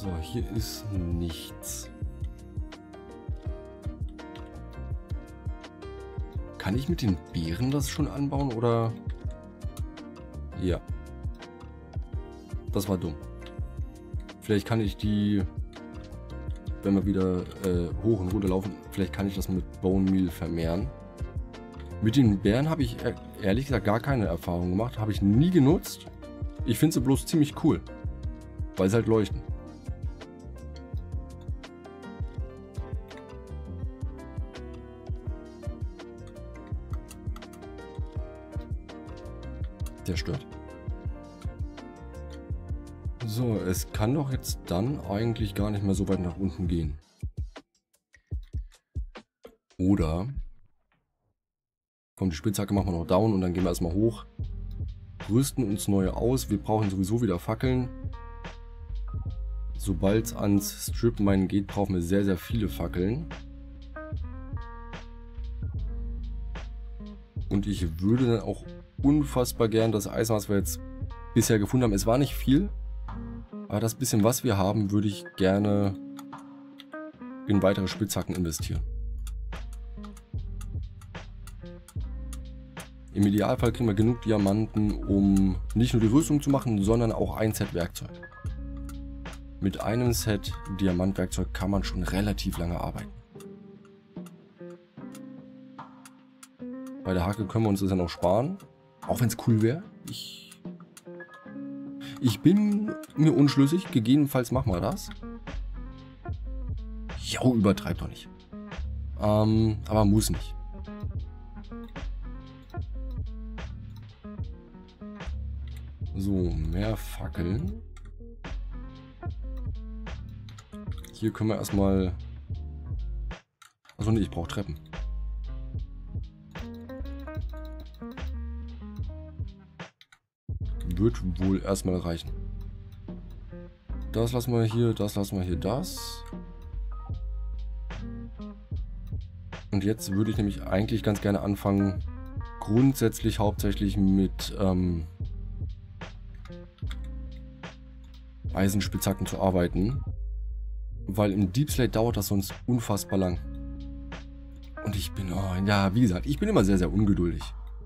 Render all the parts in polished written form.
So, hier ist nichts. Kann ich mit den Beeren das schon anbauen, oder? Ja. Das war dumm. Vielleicht kann ich die, wenn wir wieder hoch und runter laufen, vielleicht kann ich das mit Bone Meal vermehren. Mit den Beeren habe ich ehrlich gesagt gar keine Erfahrung gemacht. Habe ich nie genutzt. Ich finde sie bloß ziemlich cool. Weil sie halt leuchten. Der stört. So, es kann doch jetzt dann eigentlich gar nicht mehr so weit nach unten gehen. Oder... Komm, die Spitzhacke machen wir noch down und dann gehen wir erstmal hoch. Rüsten uns neue aus. Wir brauchen sowieso wieder Fackeln. Sobald es ans Strip-Minen geht, brauchen wir sehr, sehr viele Fackeln. Und ich würde dann auch unfassbar gern das Eisen, was wir jetzt bisher gefunden haben. Es war nicht viel, aber das bisschen, was wir haben, würde ich gerne in weitere Spitzhacken investieren. Im Idealfall kriegen wir genug Diamanten, um nicht nur die Rüstung zu machen, sondern auch ein Set Werkzeug. Mit einem Set Diamantwerkzeug kann man schon relativ lange arbeiten. Bei der Hacke können wir uns das ja noch sparen, auch wenn es cool wäre. Ich bin mir unschlüssig, gegebenenfalls machen wir das. Jo, übertreib doch nicht. Aber muss nicht. So, mehr Fackeln. Hier können wir erstmal... Achso, nee, ich brauche Treppen. Wird wohl erstmal reichen. Das lassen wir hier, das lassen wir hier, das. Und jetzt würde ich nämlich eigentlich ganz gerne anfangen, grundsätzlich hauptsächlich mit Eisenspitzhacken zu arbeiten. Weil im Deep Slate dauert das sonst unfassbar lang. Und ich bin, ja, wie gesagt, ich bin immer sehr, sehr ungeduldig.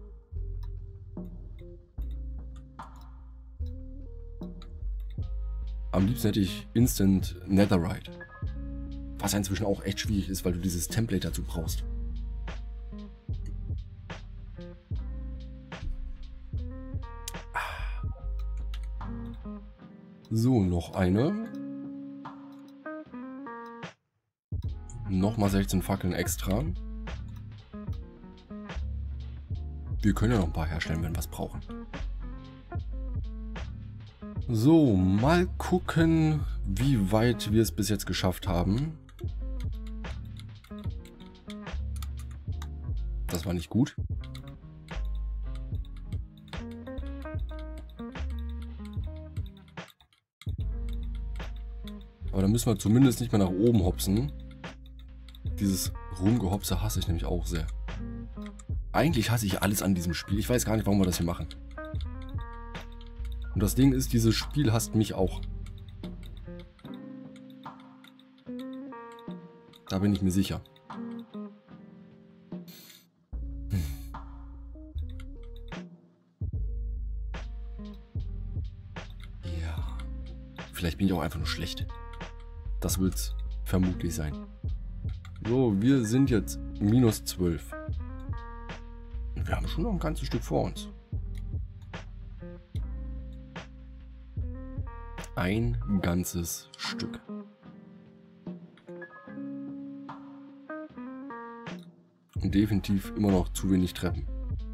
Am liebsten hätte ich Instant Netherite. Was ja inzwischen auch echt schwierig ist, weil du dieses Template dazu brauchst. So, noch eine. Nochmal 16 Fackeln extra. Wir können ja noch ein paar herstellen, wenn wir was brauchen. So, mal gucken, wie weit wir es bis jetzt geschafft haben. Das war nicht gut. Aber da müssen wir zumindest nicht mehr nach oben hopsen. Dieses Rumgehopse hasse ich nämlich auch sehr. Eigentlich hasse ich alles an diesem Spiel. Ich weiß gar nicht, warum wir das hier machen. Und das Ding ist, dieses Spiel hasst mich auch. Da bin ich mir sicher. Ja. Vielleicht bin ich auch einfach nur schlecht. Das wird's vermutlich sein. So, wir sind jetzt minus 12. Und wir haben schon noch ein ganzes Stück vor uns. Ein ganzes Stück. Und definitiv immer noch zu wenig Treppen.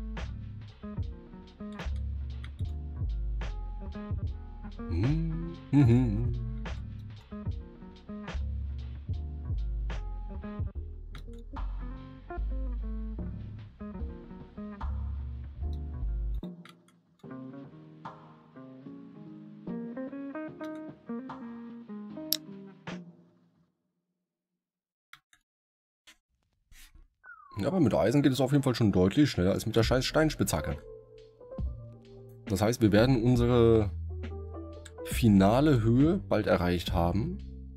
Ja, aber mit Eisen geht es auf jeden Fall schon deutlich schneller als mit der scheiß Steinspitzhacke. Das heißt, wir werden unsere finale Höhe bald erreicht haben.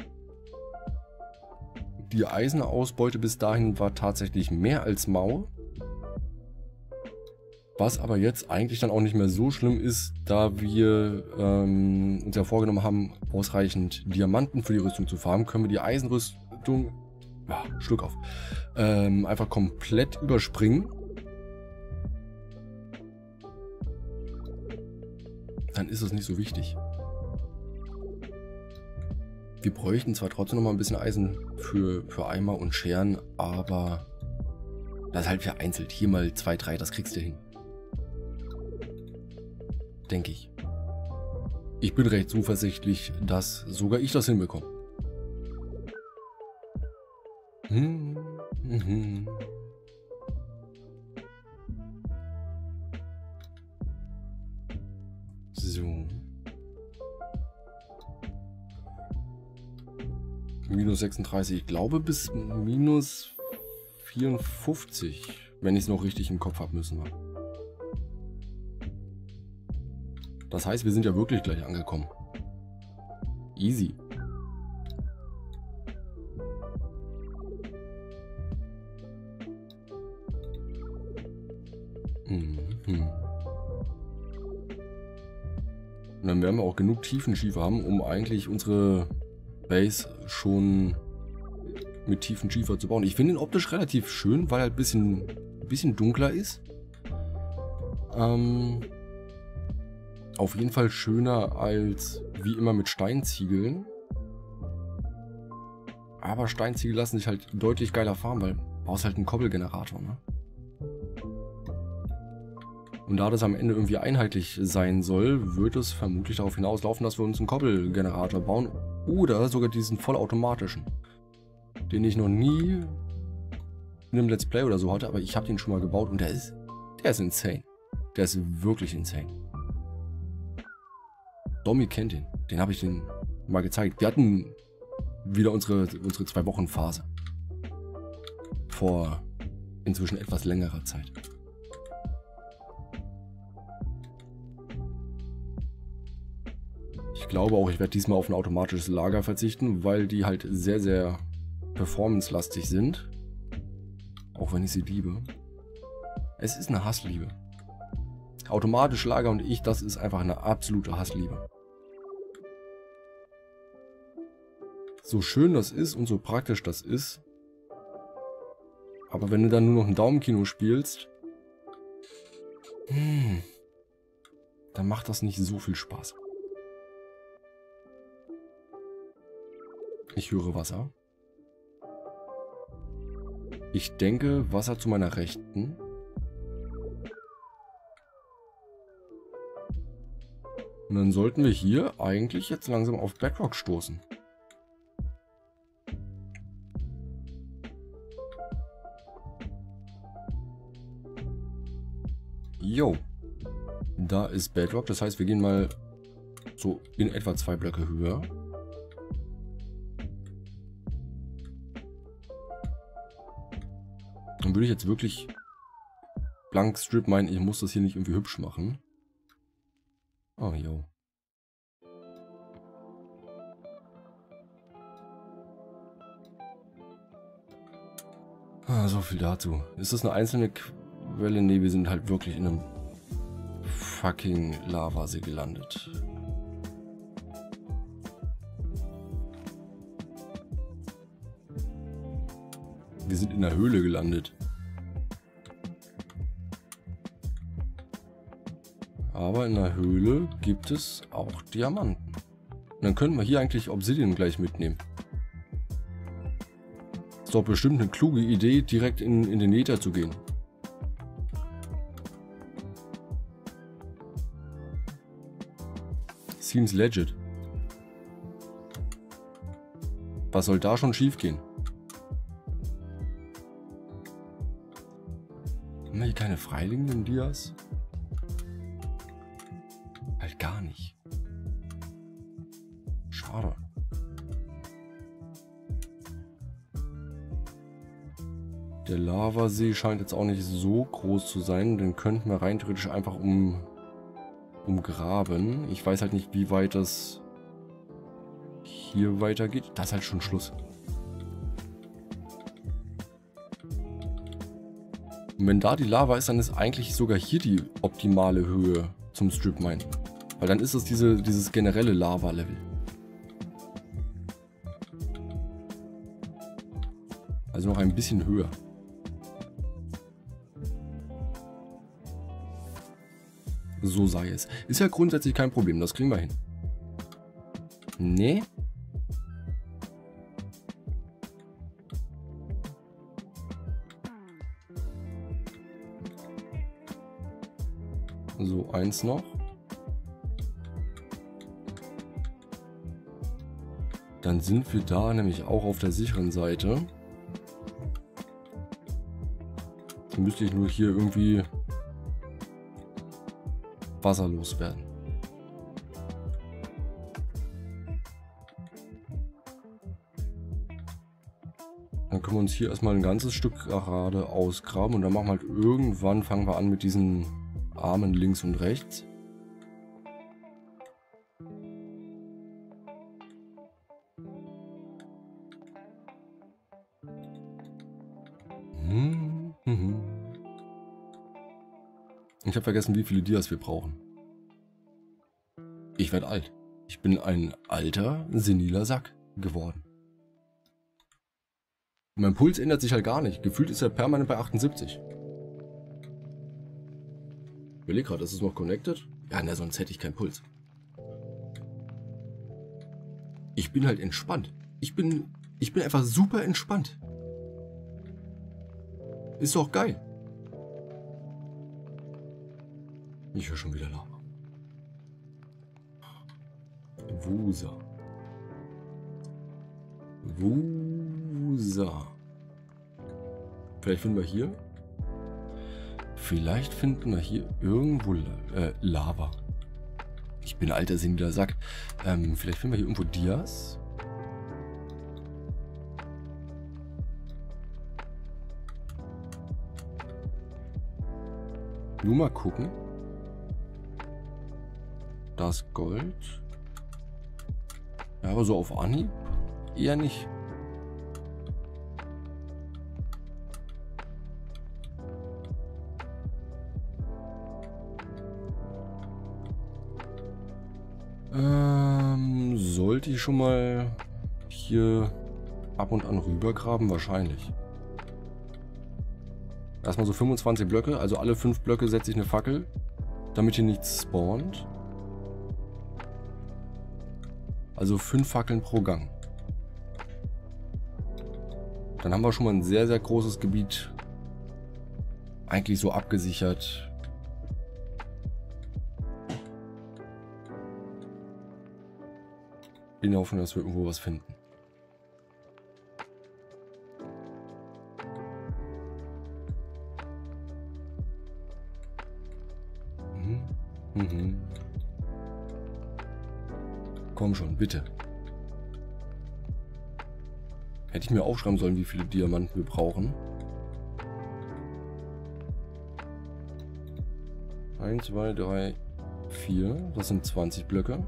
Die Eisenausbeute bis dahin war tatsächlich mehr als mau. Was aber jetzt eigentlich dann auch nicht mehr so schlimm ist, da wir uns ja vorgenommen haben, ausreichend Diamanten für die Rüstung zu farmen, können wir die Eisenrüstung, Schluck auf, einfach komplett überspringen. Dann ist es nicht so wichtig. Wir bräuchten zwar trotzdem noch mal ein bisschen Eisen für Eimer und Scheren, aber das ist halt vereinzelt. Hier mal 2, 3, das kriegst du hin. Denke ich. Ich bin recht zuversichtlich, dass sogar ich das hinbekomme. So. Minus 36. Ich glaube bis minus 54. Wenn ich es noch richtig im Kopf habe, müssen wir. Das heißt, wir sind ja wirklich gleich angekommen. Easy. Und dann werden wir auch genug Tiefenschiefer haben, um eigentlich unsere Base schon mit Tiefenschiefer zu bauen. Ich finde ihn optisch relativ schön, weil er ein bisschen dunkler ist. Auf jeden Fall schöner als wie immer mit Steinziegeln. Aber Steinziegel lassen sich halt deutlich geiler farmen, weil du brauchst halt einen Koppelgenerator, ne? Und da das am Ende irgendwie einheitlich sein soll, wird es vermutlich darauf hinauslaufen, dass wir uns einen Koppelgenerator bauen. Oder sogar diesen vollautomatischen. Den ich noch nie in einem Let's Play oder so hatte, aber ich habe den schon mal gebaut und der ist insane. Der ist wirklich insane. Domi kennt den. Den habe ich den mal gezeigt. Wir hatten wieder unsere 2-Wochen-Phase. Vor inzwischen etwas längerer Zeit. Ich glaube auch, ich werde diesmal auf ein automatisches Lager verzichten, weil die halt sehr, sehr performance-lastig sind. Auch wenn ich sie liebe. Es ist eine Hassliebe. Automatische Lager und ich, das ist einfach eine absolute Hassliebe. So schön das ist und so praktisch das ist. Aber wenn du dann nur noch ein Daumenkino spielst, dann macht das nicht so viel Spaß. Ich höre Wasser. Ich denke, Wasser zu meiner Rechten. Und dann sollten wir hier eigentlich jetzt langsam auf Bedrock stoßen. Jo. Da ist Bedrock, das heißt, wir gehen mal so in etwa 2 Blöcke höher. Dann würde ich jetzt wirklich blank Strip meinen, ich muss das hier nicht irgendwie hübsch machen. Oh, jo. So viel dazu. Ist das eine einzelne Quelle? Ne, wir sind halt wirklich in einem fucking Lavasee gelandet. Wir sind in der Höhle gelandet. Aber in der Höhle gibt es auch Diamanten. Und dann können wir hier eigentlich Obsidian gleich mitnehmen. Ist doch bestimmt eine kluge Idee, direkt in den Nether zu gehen. Seems legit. Was soll da schon schief gehen? Haben wir hier keine freiliegenden Dias? Halt gar nicht. Schade. Der Lavasee scheint jetzt auch nicht so groß zu sein. Den könnten wir rein theoretisch einfach umgraben. Ich weiß halt nicht, wie weit das hier weitergeht. Das ist halt schon Schluss. Und wenn da die Lava ist, dann ist eigentlich sogar hier die optimale Höhe zum Strip Mine. Weil dann ist es dieses generelle Lava-Level. Also noch ein bisschen höher. So sei es. Ist ja grundsätzlich kein Problem, das kriegen wir hin. Nee. So, eins noch. Dann sind wir da nämlich auch auf der sicheren Seite. Dann müsste ich nur hier irgendwie Wasser loswerden. Dann können wir uns hier erstmal ein ganzes Stück gerade ausgraben und dann machen wir halt irgendwann, fangen wir an mit diesen Armen links und rechts. Ich habe vergessen, wie viele Dias wir brauchen. Ich werde alt. Ich bin ein alter, seniler Sack geworden. Mein Puls ändert sich halt gar nicht. Gefühlt ist er permanent bei 78. Ich überlege gerade, ist es noch connected? Ja, na, sonst hätte ich keinen Puls. Ich bin halt entspannt. Ich bin einfach super entspannt. Ist doch geil. Ich höre schon wieder Lava. Wusa. Wusa. Vielleicht finden wir hier. Vielleicht finden wir hier irgendwo Lava. Ich bin ein alter seniler Sack. Vielleicht finden wir hier irgendwo Dias. Nur mal gucken. Das Gold. Ja, aber so auf Anhieb eher nicht. Sollte ich schon mal hier ab und an rübergraben? Wahrscheinlich. Erstmal so 25 Blöcke, also alle 5 Blöcke setze ich eine Fackel, damit hier nichts spawnt. Also 5 Fackeln pro Gang. Dann haben wir schon mal ein sehr, sehr großes Gebiet eigentlich so abgesichert. In Hoffnung, dass wir irgendwo was finden. Komm schon, bitte. Hätte ich mir aufschreiben sollen, wie viele Diamanten wir brauchen. 1, 2, 3, 4. Das sind 20 Blöcke.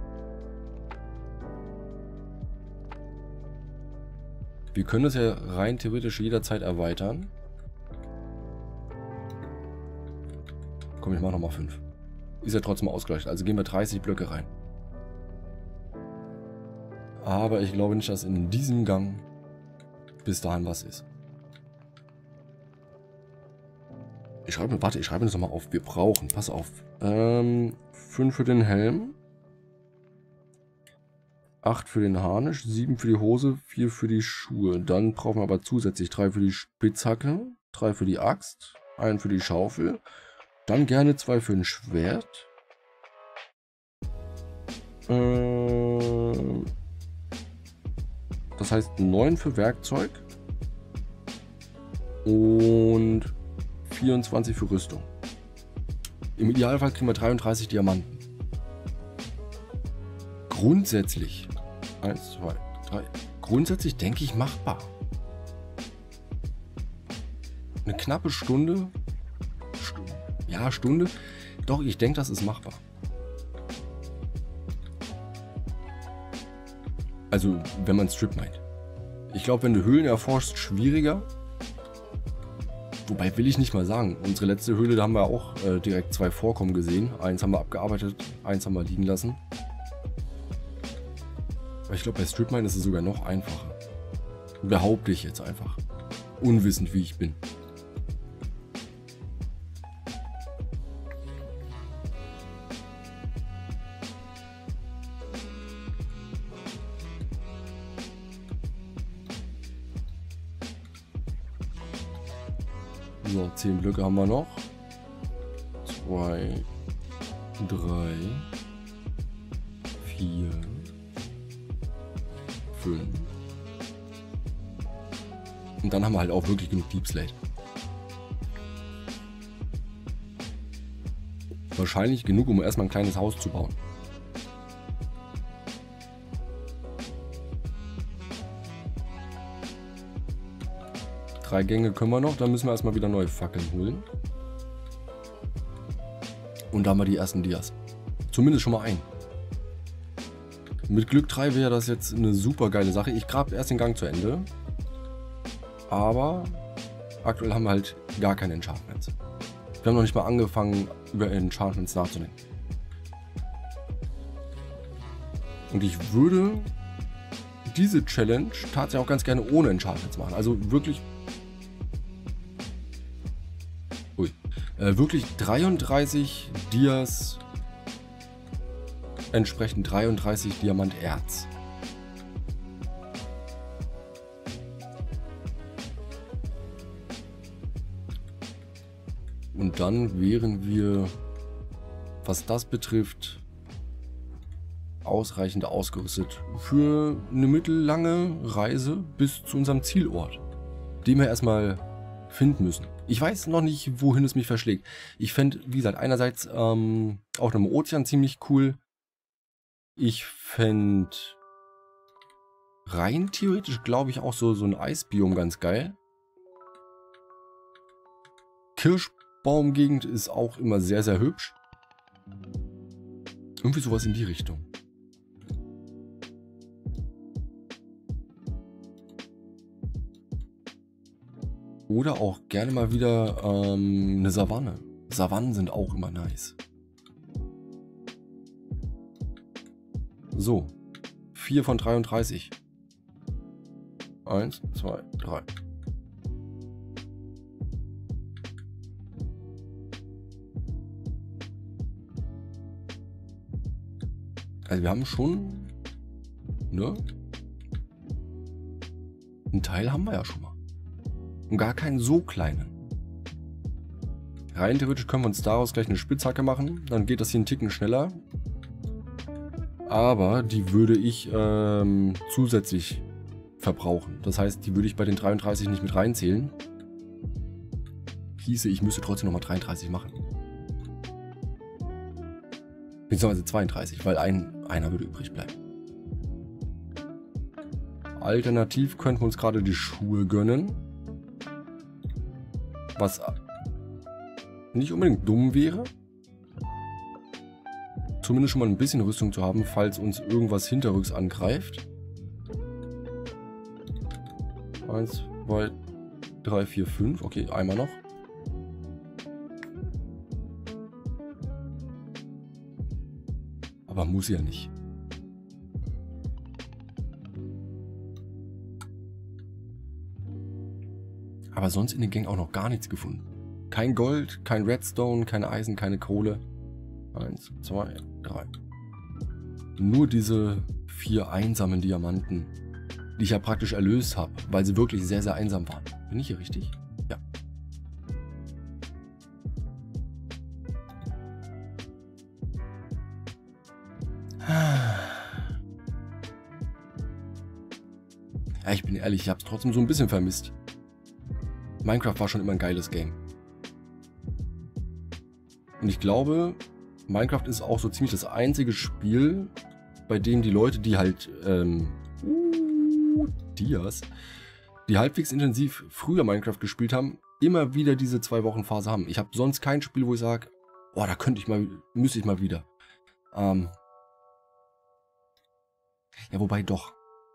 Wir können es ja rein theoretisch jederzeit erweitern. Komm, ich mache nochmal 5. Ist ja trotzdem ausgleichen. Also gehen wir 30 Blöcke rein. Aber ich glaube nicht, dass in diesem Gang bis dahin was ist. Ich schreibe das nochmal auf. Wir brauchen, pass auf, 5 für den Helm, 8 für den Harnisch, 7 für die Hose, 4 für die Schuhe. Dann brauchen wir aber zusätzlich 3 für die Spitzhacke, 3 für die Axt, 1 für die Schaufel, dann gerne 2 für ein Schwert. Das heißt 9 für Werkzeug und 24 für Rüstung. Im Idealfall kriegen wir 33 Diamanten. Grundsätzlich 1, 2, 3. Grundsätzlich denke ich machbar. Eine knappe Stunde. Ja, Stunde. Doch, ich denke, das ist machbar. Also, wenn man Strip meint. Ich glaube, wenn du Höhlen erforschst, schwieriger. Wobei will ich nicht mal sagen. Unsere letzte Höhle, da haben wir auch direkt 2 Vorkommen gesehen. Eins haben wir abgearbeitet, eins haben wir liegen lassen. Aber ich glaube, bei Strip Mine ist es sogar noch einfacher. Behaupte ich jetzt einfach. Unwissend, wie ich bin. So, 10 Blöcke haben wir noch. 2, 3, 4, 5. Und dann haben wir halt auch wirklich genug Deep Slate. Wahrscheinlich genug, um erstmal ein kleines Haus zu bauen. Drei Gänge können wir noch, dann müssen wir erstmal wieder neue Fackeln holen. Und da haben wir die ersten Dias. Zumindest schon mal ein. Mit Glück 3 wäre das jetzt eine super geile Sache. Ich grabe erst den Gang zu Ende. Aber aktuell haben wir halt gar keine Enchantments. Wir haben noch nicht mal angefangen, über Enchantments nachzudenken. Und ich würde diese Challenge tatsächlich auch ganz gerne ohne Enchantments machen. Also wirklich... wirklich 33 Dias, entsprechend 33 Diamanterz. Und dann wären wir, was das betrifft, ausreichend ausgerüstet für eine mittellange Reise bis zu unserem Zielort, den wir erstmal finden müssen. Ich weiß noch nicht, wohin es mich verschlägt. Ich fände, wie gesagt, einerseits auch im Ozean ziemlich cool. Ich fände rein theoretisch, glaube ich, auch so ein Eisbiom ganz geil. Kirschbaumgegend ist auch immer sehr, sehr hübsch. Irgendwie sowas in die Richtung. Oder auch gerne mal wieder eine Savanne. Savannen sind auch immer nice. So. 4 von 33. 1, 2, 3. Also wir haben schon... Ne? Einen Teil haben wir ja schon mal. Und gar keinen so kleinen. Rein theoretisch können wir uns daraus gleich eine Spitzhacke machen. Dann geht das hier einen Ticken schneller. Aber die würde ich zusätzlich verbrauchen. Das heißt, die würde ich bei den 33 nicht mit reinzählen. Hieße, ich müsste trotzdem nochmal 33 machen. Beziehungsweise 32, weil einer würde übrig bleiben. Alternativ könnten wir uns gerade die Schuhe gönnen. Was nicht unbedingt dumm wäre. Zumindest schon mal ein bisschen Rüstung zu haben, falls uns irgendwas hinterrücks angreift. 1, 2, 3, 4, 5. Okay, einmal noch. Aber muss ja nicht. Aber sonst in den Gängen auch noch gar nichts gefunden. Kein Gold, kein Redstone, keine Eisen, keine Kohle. 1, 2, 3. Nur diese 4 einsamen Diamanten, die ich ja praktisch erlöst habe, weil sie wirklich sehr, sehr einsam waren. Bin ich hier richtig? Ja. Ja, ich bin ehrlich, ich habe es trotzdem so ein bisschen vermisst. Minecraft war schon immer ein geiles Game. Und ich glaube, Minecraft ist auch so ziemlich das einzige Spiel, bei dem die Leute, die halt Dias, die halbwegs intensiv früher Minecraft gespielt haben, immer wieder diese 2-Wochen-Phase haben. Ich habe sonst kein Spiel, wo ich sage, oh, da müsste ich mal wieder. Ja, wobei doch.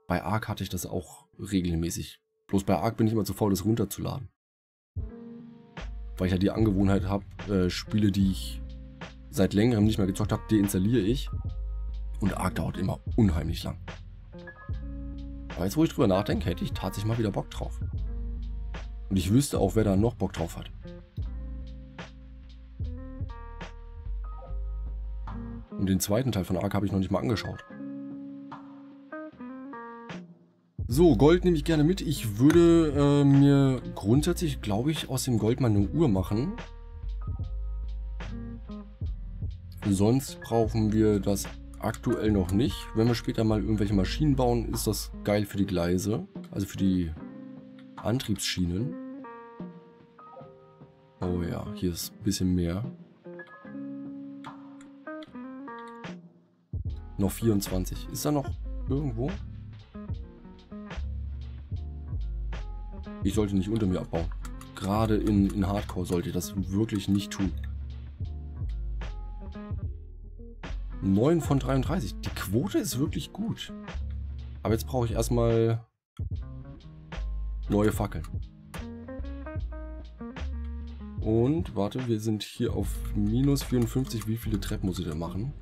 Bei Ark hatte ich das auch regelmäßig. Bloß bei Ark bin ich immer zu faul, das runterzuladen. Weil ich ja die Angewohnheit habe, Spiele, die ich seit längerem nicht mehr gezockt habe, deinstalliere ich. Und Ark dauert immer unheimlich lang. Aber jetzt, wo ich drüber nachdenke, hätte ich tatsächlich mal wieder Bock drauf. Und ich wüsste auch, wer da noch Bock drauf hat. Und den zweiten Teil von Ark habe ich noch nicht mal angeschaut. So, Gold nehme ich gerne mit. Ich würde mir grundsätzlich, glaube ich, aus dem Gold mal eine Uhr machen. Sonst brauchen wir das aktuell noch nicht. Wenn wir später mal irgendwelche Maschinen bauen, ist das geil für die Gleise. Also für die Antriebsschienen. Oh ja, hier ist ein bisschen mehr. Noch 24. Ist da noch irgendwo? Ich sollte nicht unter mir abbauen. Gerade in Hardcore sollte ich das wirklich nicht tun. 9 von 33. Die Quote ist wirklich gut. Aber jetzt brauche ich erstmal neue Fackeln. Und warte, wir sind hier auf minus 54. Wie viele Treppen muss ich denn machen?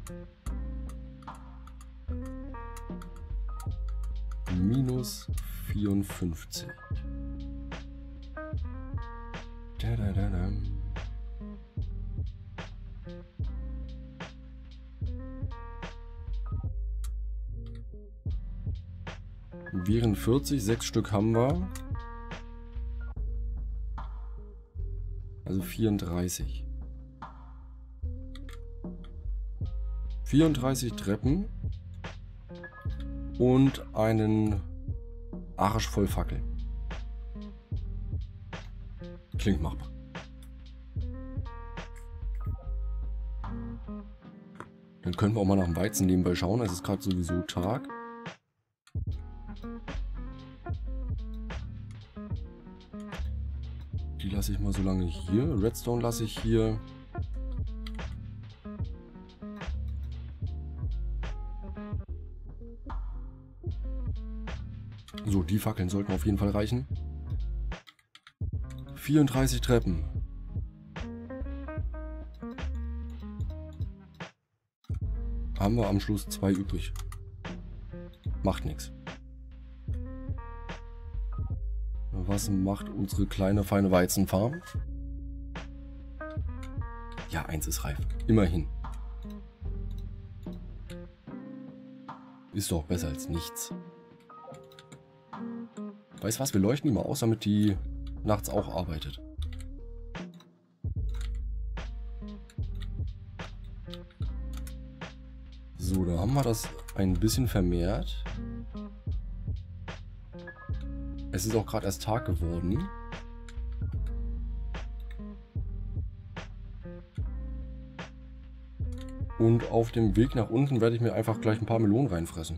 Minus 54. Wären 40, 6 Stück haben wir. Also 34. 34 Treppen und einen Arsch voll Fackeln. Klingt machbar. Dann können wir auch mal nach dem Weizen nebenbei schauen. Es ist gerade sowieso Tag. Die lasse ich mal so lange hier. Redstone lasse ich hier. So, die Fackeln sollten auf jeden Fall reichen. 34 Treppen. Haben wir am Schluss 2 übrig. Macht nichts. Was macht unsere kleine, feine Weizenfarm? Ja, 1 ist reif. Immerhin. Ist doch besser als nichts. Weißt du was? Wir leuchten die mal aus, damit die nachts auch arbeitet. So, da haben wir das ein bisschen vermehrt. Es ist auch gerade erst Tag geworden. Und auf dem Weg nach unten werde ich mir einfach gleich ein paar Melonen reinfressen.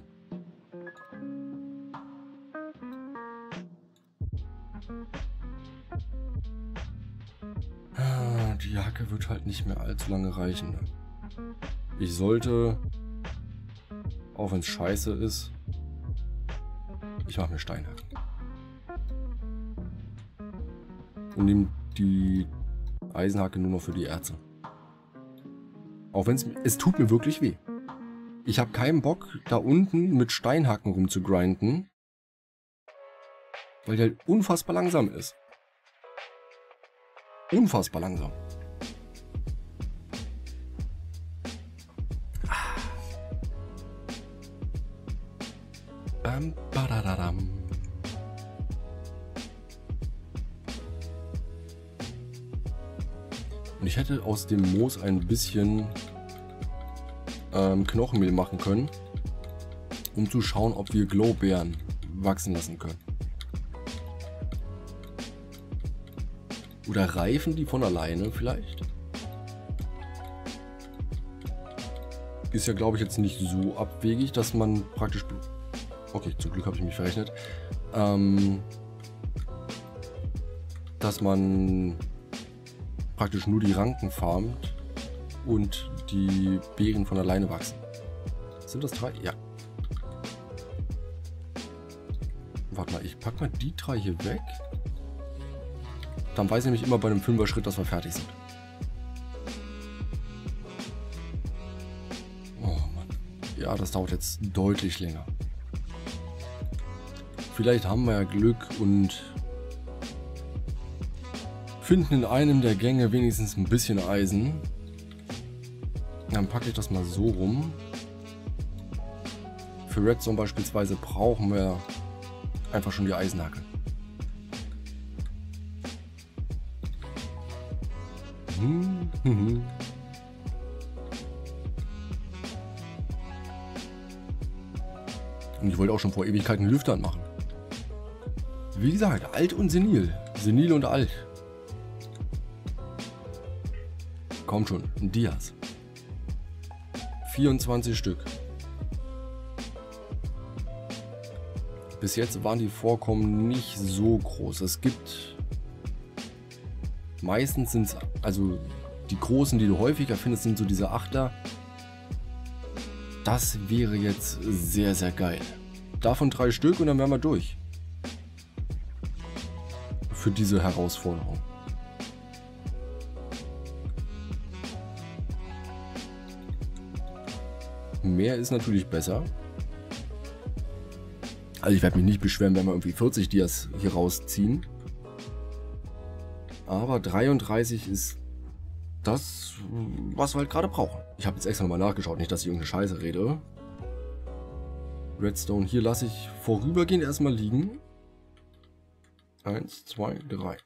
Die Jacke wird halt nicht mehr allzu lange reichen. Ich sollte, auch wenn es scheiße ist, ich mache mir Steinhacken. Und nehme die Eisenhacke nur noch für die Erze. Auch wenn es tut mir wirklich weh. Ich habe keinen Bock, da unten mit Steinhacken rumzugrinden, weil die halt unfassbar langsam ist. Unfassbar langsam. Badadadam. Und ich hätte aus dem Moos ein bisschen Knochenmehl machen können, um zu schauen, ob wir Glowbeeren wachsen lassen können. Oder reifen die von alleine vielleicht? Ist ja, glaube ich, jetzt nicht so abwegig, dass man praktisch... Okay, zum Glück habe ich mich verrechnet. Dass man praktisch nur die Ranken farmt und die Beeren von alleine wachsen. Sind das 3? Ja. Warte mal, ich pack mal die 3 hier weg. Dann weiß ich nämlich immer bei einem 5er Schritt, dass wir fertig sind. Oh Mann. Ja, das dauert jetzt deutlich länger. Vielleicht haben wir ja Glück und finden in einem der Gänge wenigstens ein bisschen Eisen. Dann packe ich das mal so rum. Für Redstone beispielsweise brauchen wir einfach schon die Eisenhacke. Und ich wollte auch schon vor Ewigkeiten Lüfter anmachen. Wie gesagt, alt und senil. Senil und alt. Komm schon, ein Dias. 24 Stück. Bis jetzt waren die Vorkommen nicht so groß. Es gibt... Meistens sind es... Also die großen, die du häufiger findest, sind so diese Achter. Das wäre jetzt sehr, sehr geil. Davon 3 Stück und dann wären wir durch. Für diese Herausforderung. Mehr ist natürlich besser. Also ich werde mich nicht beschweren, wenn wir irgendwie 40 Dias hier rausziehen. Aber 33 ist das, was wir halt gerade brauchen. Ich habe jetzt extra nochmal nachgeschaut, nicht, dass ich irgendeine Scheiße rede. Redstone hier lasse ich vorübergehend erstmal liegen. 1, 2, 3.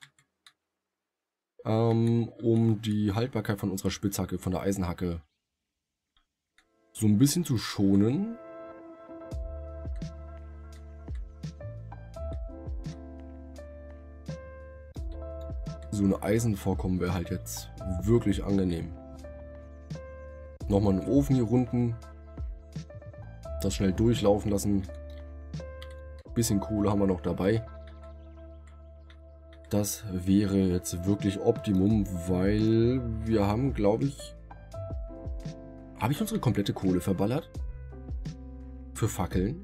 Um die Haltbarkeit von unserer Spitzhacke, von der Eisenhacke, so ein bisschen zu schonen. So ein Eisenvorkommen wäre halt jetzt wirklich angenehm. Nochmal einen Ofen hier unten. Das schnell durchlaufen lassen. Bisschen Kohle haben wir noch dabei. Das wäre jetzt wirklich Optimum, weil wir haben, glaube ich... Habe ich unsere komplette Kohle verballert? Für Fackeln?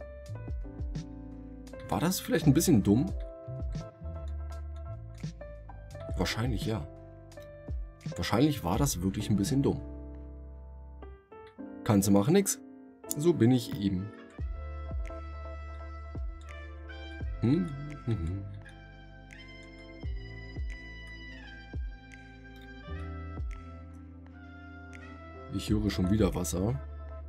War das vielleicht ein bisschen dumm? Wahrscheinlich ja. Wahrscheinlich war das wirklich ein bisschen dumm. Kannst du machen, nix. So bin ich eben. Ich höre schon wieder Wasser.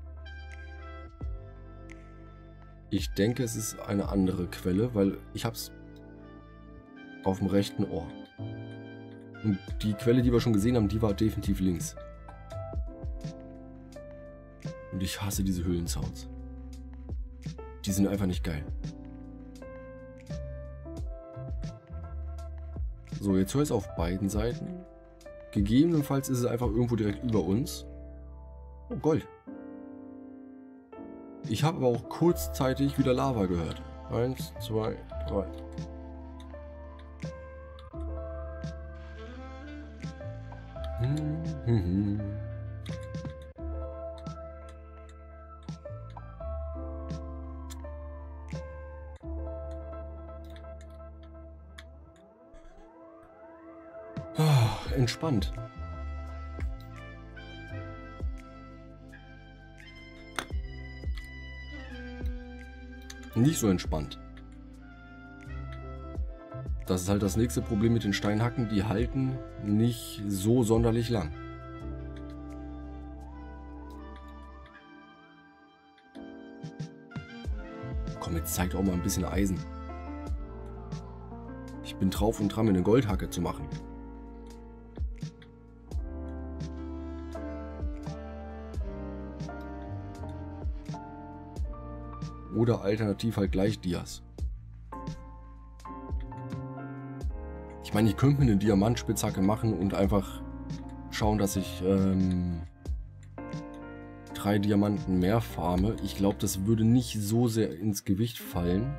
Ich denke, es ist eine andere Quelle, weil ich hab's auf dem rechten Ohr. Und die Quelle, die wir schon gesehen haben, die war definitiv links. Und ich hasse diese Höhlensounds. Die sind einfach nicht geil. So, jetzt höre ich es auf beiden Seiten. Gegebenenfalls ist es einfach irgendwo direkt über uns. Oh, Gold. Ich habe aber auch kurzzeitig wieder Lava gehört. 1, 2, 3. Entspannt. Nicht so entspannt. Das ist halt das nächste Problem mit den Steinhacken, die halten nicht so sonderlich lang. Komm, jetzt zeigt auch mal ein bisschen Eisen. Ich bin drauf und dran, mir eine Goldhacke zu machen. Oder alternativ halt gleich Dias. Ich meine, ich könnte mir eine Diamantspitzhacke machen und einfach schauen, dass ich 3 Diamanten mehr farme. Ich glaube, das würde nicht so sehr ins Gewicht fallen.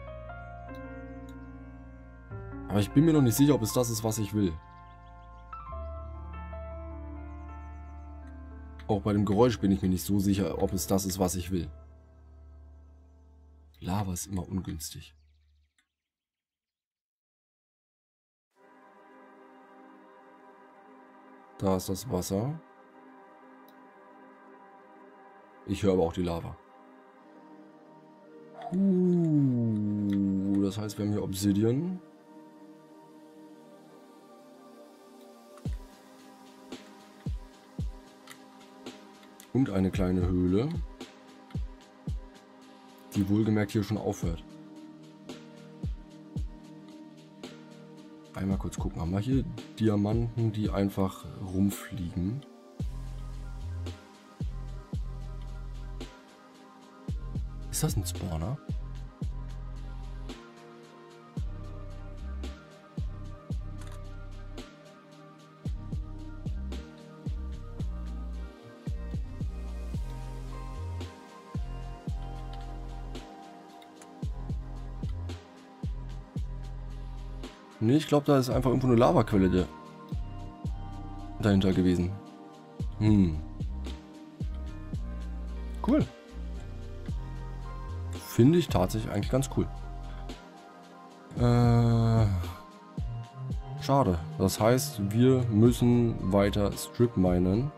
Aber ich bin mir noch nicht sicher, ob es das ist, was ich will. Auch bei dem Geräusch bin ich mir nicht so sicher, ob es das ist, was ich will. Lava ist immer ungünstig. Da ist das Wasser. Ich höre aber auch die Lava. Das heißt, wir haben hier Obsidian. Und eine kleine Höhle, die wohlgemerkt hier schon aufhört. Einmal kurz gucken, haben wir hier Diamanten, die einfach rumfliegen. Ist das ein Spawner? Nee, ich glaube, da ist einfach irgendwo eine Lavaquelle dahinter gewesen. Cool. Finde ich tatsächlich eigentlich ganz cool. Schade. Das heißt, wir müssen weiter Strip minen.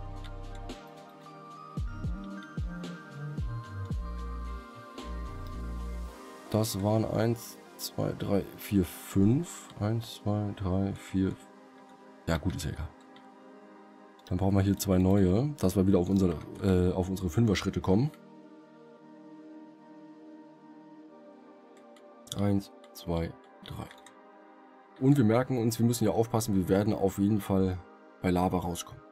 Das waren 1, 2, 3, 4, 5. 1, 2, 3, 4. Ja gut, ist ja egal. Dann brauchen wir hier 2 neue, dass wir wieder auf unsere 5er-Schritte kommen. 1, 2, 3. Und wir merken uns, wir müssen ja aufpassen, wir werden auf jeden Fall bei Lava rauskommen.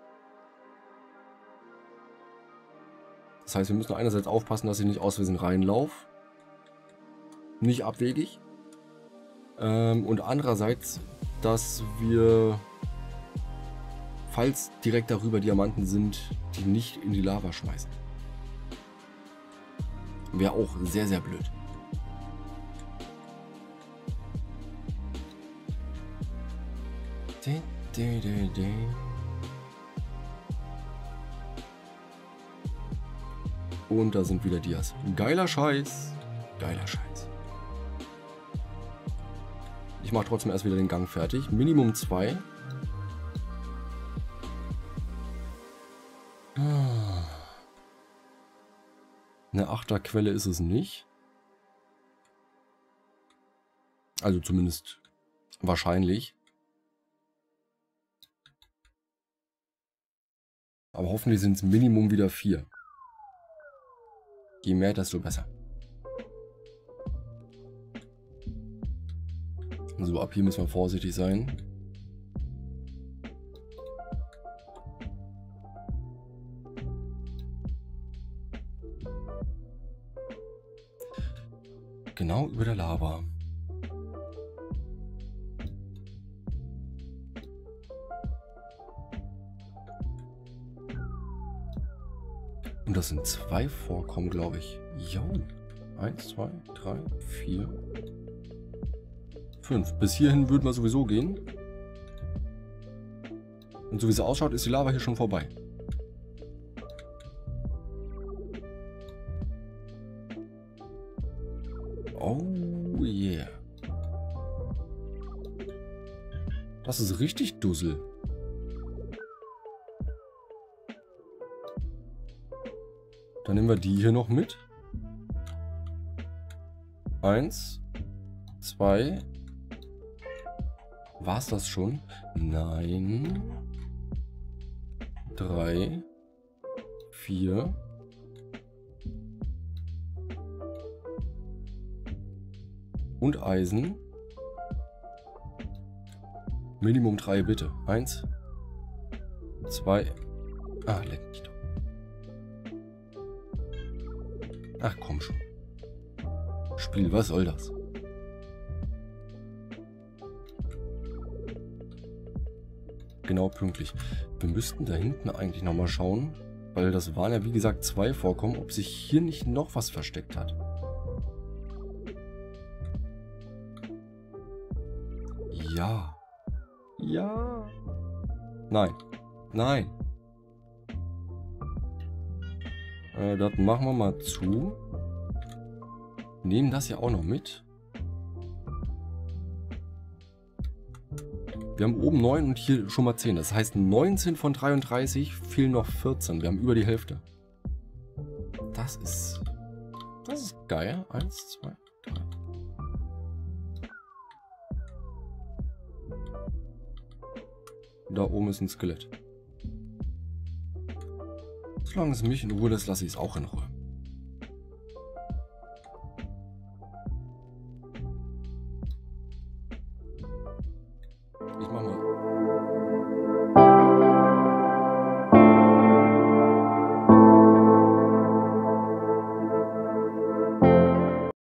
Das heißt, wir müssen einerseits aufpassen, dass ich nicht aus Versehen reinlaufe. Nicht abwegig. Und andererseits, dass wir, falls direkt darüber Diamanten sind, die nicht in die Lava schmeißen. Wäre auch sehr, sehr blöd. Und da sind wieder Dias. Geiler Scheiß. Geiler Scheiß. Ich mache trotzdem erst wieder den Gang fertig. Minimum 2. Eine 8er Quelle ist es nicht. Also zumindest wahrscheinlich. Aber hoffentlich sind es Minimum wieder 4. Je mehr, desto besser. So, ab hier müssen wir vorsichtig sein. Genau über der Lava. Und das sind 2 Vorkommen, glaube ich. Jo. 1, 2, 3, 4, 5. Bis hierhin würden wir sowieso gehen. Und so wie es ausschaut, ist die Lava hier schon vorbei. Oh yeah. Das ist richtig Dussel. Dann nehmen wir die hier noch mit. 1, 2. War es das schon? Nein. 3, 4. Und Eisen. Minimum 3 bitte. 1, 2. Ah, leck mich doch. Ach komm schon. Spiel, was soll das? Genau pünktlich. Wir müssten da hinten eigentlich nochmal schauen, weil das waren ja wie gesagt 2 Vorkommen, ob sich hier nicht noch was versteckt hat. Ja. Ja. Nein. Nein. Das machen wir mal zu. nehmen das ja auch noch mit. Wir haben oben 9 und hier schon mal 10. Das heißt 19 von 33 fehlen noch 14. Wir haben über die Hälfte. Das ist geil. 1, 2, 3. Da oben ist ein Skelett. Solange es mich in Ruhe lässt, lasse ich es auch in Ruhe. Ich mache mal